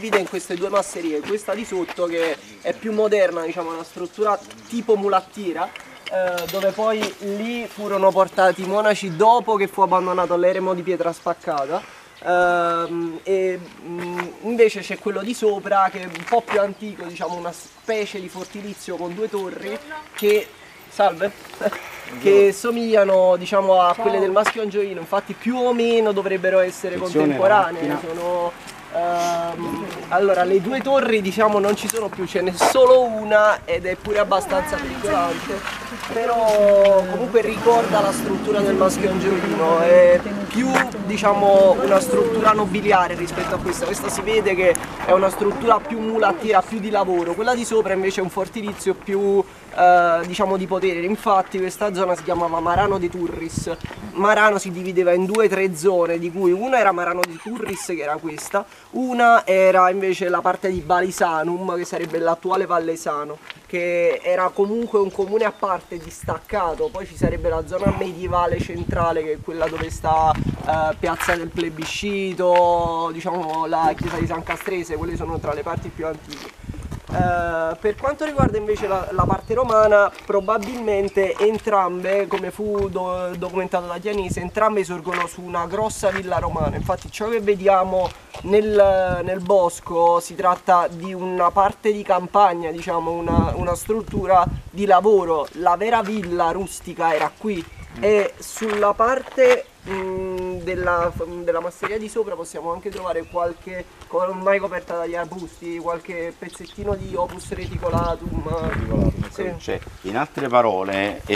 divide in queste due masserie, questa di sotto che è più moderna, diciamo, una struttura tipo mulattiera, dove poi lì furono portati i monaci dopo che fu abbandonato l'eremo di pietra spaccata. Invece c'è quello di sopra che è un po' più antico, diciamo una specie di fortilizio con due torri che, salve, che somigliano, diciamo, a quelle del Maschio Angioino, infatti più o meno dovrebbero essere contemporanee. Allora, le due torri, diciamo, non ci sono più, ce n'è solo una ed è pure abbastanza pericolante, però comunque ricorda la struttura del Maschio Angioino, è più, diciamo, una struttura nobiliare rispetto a questa si vede che è una struttura più mulattiera, più di lavoro, quella di sopra invece è un fortilizio più, diciamo, di potere. Infatti questa zona si chiamava Marano de Turris. Marano si divideva in 2 o 3 zone, di cui una era Marano de Turris, che era questa, una era invece la parte di Balisanum, che sarebbe l'attuale Vallesano, che era comunque un comune a parte distaccato. Poi ci sarebbe la zona medievale centrale, che è quella dove sta Piazza del Plebiscito, diciamo la chiesa di San Castrese, quelle sono tra le parti più antiche. Per quanto riguarda invece la parte romana, probabilmente entrambe, come fu documentato da Tianese, entrambe sorgono su una grossa villa romana. Infatti ciò che vediamo nel bosco si tratta di una parte di campagna, diciamo una struttura di lavoro. La vera villa rustica era qui, e sulla parte della masseria di sopra possiamo anche trovare qualche, ormai coperta dagli arbusti, qualche pezzettino di Opus reticolatum. Cioè, in altre parole